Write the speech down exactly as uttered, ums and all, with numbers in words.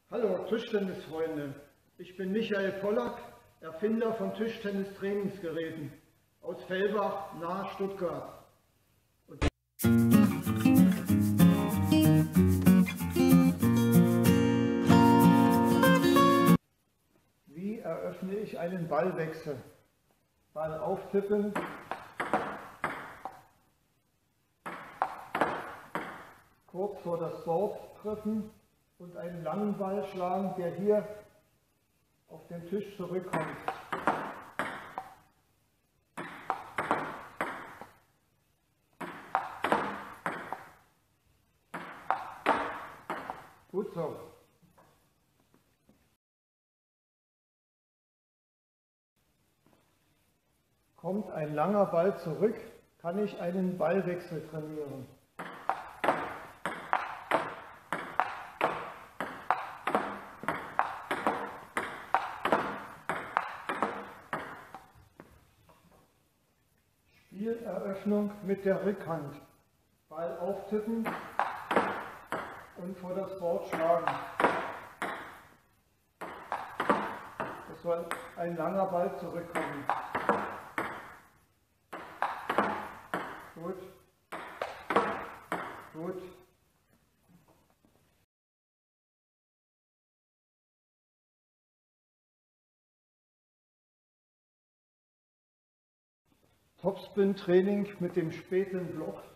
Hallo Tischtennisfreunde, ich bin Michael Pollack, Erfinder von Tischtennis-Trainingsgeräten aus Fellbach nahe Stuttgart. Und wie eröffne ich einen Ballwechsel? Ball auftippen, kurz vor das Board treffen und einen langen Ball schlagen, der hier auf den Tisch zurückkommt. Gut so. Kommt ein langer Ball zurück, kann ich einen Ballwechsel trainieren. Spieleröffnung mit der Rückhand. Ball auftippen und vor das Board schlagen. Es soll ein langer Ball zurückkommen. Gut. Gut. Topspin-Training mit dem späten Block.